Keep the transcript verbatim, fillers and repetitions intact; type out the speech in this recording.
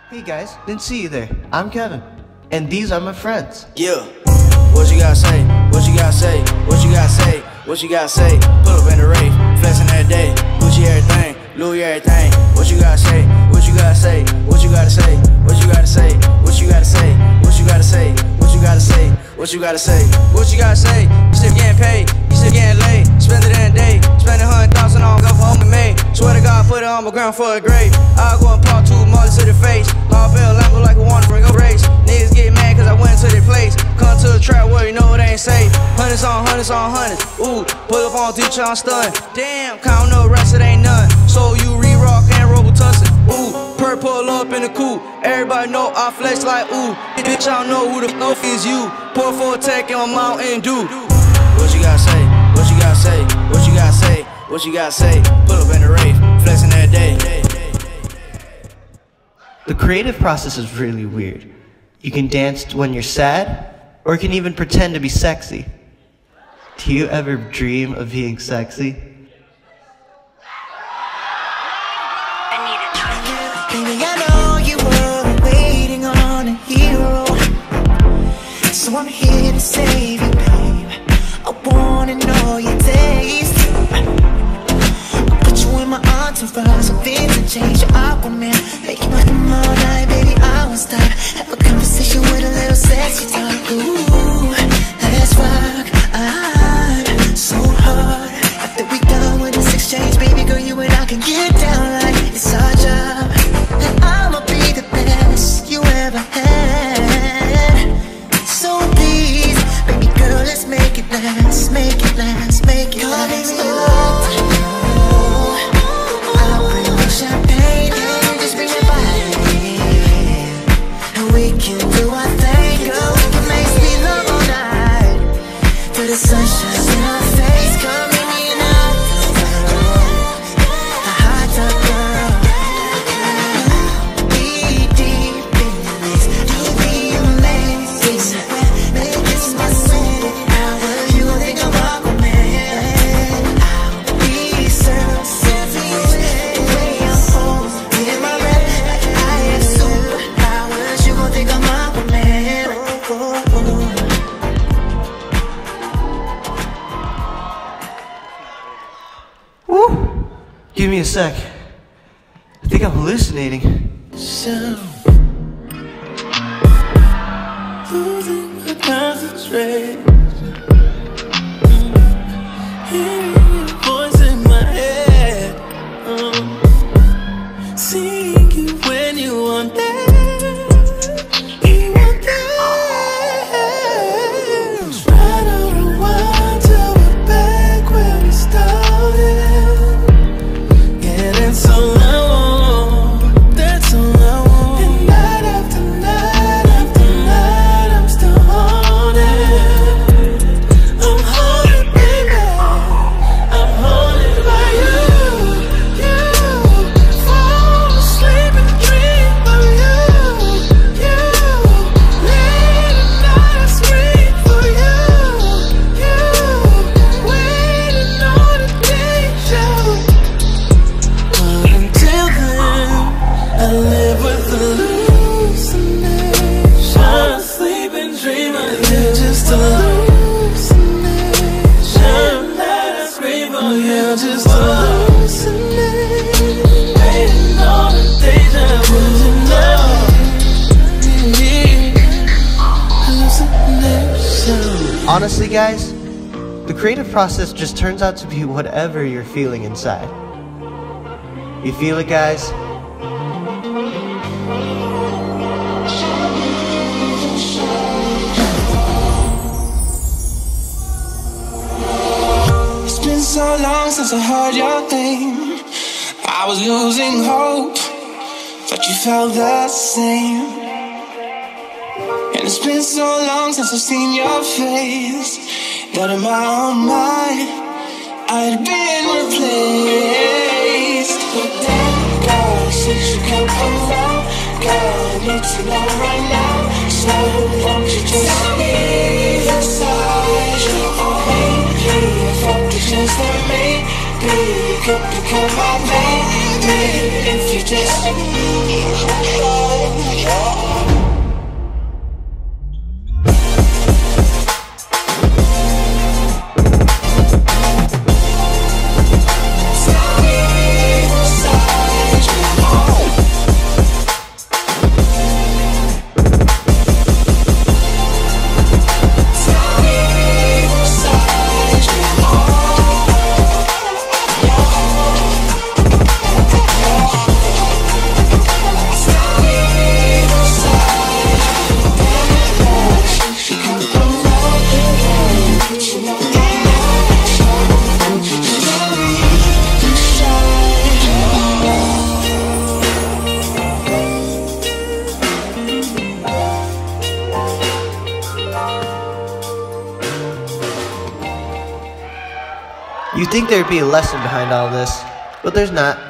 Hey guys, didn't see you there. I'm Kevin, and these are my friends. Yeah. What you gotta say? What you gotta say? What you gotta say? What you gotta say? Pull up in the rave, flexing that day. Gucci everything, Louis everything. What you gotta say? What you gotta say? What you gotta say? What you gotta say? What you gotta say? What you gotta say? What you gotta say? What you gotta say? What you gotta say? You still getting paid? You still getting laid? Spend it in a day. Spend a hundred thousand on go for home and made. Swear to God, put it on my ground for a grave. I'll go and pop two mothers to the face. Hard bill Lambo like a one bring a race. Niggas get mad cause I went to their place. Come to the trap where you know it ain't safe. Hundreds on hundreds on hundreds. Ooh, pull up on teacher, I'm stunned. Damn, count no rest, it ain't none. So you re-rock and robo-tussin'. Ooh, per pull up in the coupe. Everybody know I flex like ooh. Bitch, I don't know who the f is you. Pour for a tech on Mountain Dew. What you gotta say? What you gotta say? What you gotta say? What you gotta say? Pull up in the rave, flexing that day. The creative process is really weird. You can dance when you're sad, or you can even pretend to be sexy. Do you ever dream of being sexy? Baby, I know you were waiting on a hero, so I'm here to save you, babe. I wanna know your taste. I'll put you in my entourage, so things will change. Your Aquaman, make you come all night, baby, I won't stop. Have a conversation with a little sexy talk. Ooh, let's rock. I'm so hard. After we done with this exchange, baby girl, you and I can get down like it's our job. And I'ma be the best you ever had. So please, baby girl, let's make it last, make it last, make it last. Oh, I'll bring the champagne and just bring your body, and we can do our thing, girl. We can make sweet love all night till the sun shines in our face. Come meet me in the hot tub, girl. Be deep in this, you'll be amazing. Make this my sweet hour. You gon' think I'm Aquaman. I'll be surface the way I'm holding in my rep like I have superpowers. You gon' think I'm Aquaman. Oh, oh, oh. Woo! Give me a sec. I think I'm hallucinating. So losing my concentration, hearing your voice in my head, um, seeing you when you want that, you want that. Try to rewind till we're back where we started. Yeah, that's all I want, that's all I want. And night after night after night, I'm still haunted. I'm haunted, baby. I'm haunted by you. You fall asleep and dream of you. You late at night I scream for you. You waiting on a deja. But until then, I live with hallucinations. I sleep and dream of you. Just hallucinations. Night I scream for you. Just hallucinations. Waiting on a deja vu. Hallucinations. Honestly, guys, the creative process just turns out to be whatever you're feeling inside. You feel it, guys? It's been so long since I heard your name. I was losing hope, but you felt the same. And it's been so long since I've seen your face that in my own mind I'd been replaced. But then, girl, since you come around, girl, I need to know right now. So won't you just leave inside your own? If I could just let me be, you could become my baby. if you just You'd think there'd be a lesson behind all this, but there's not.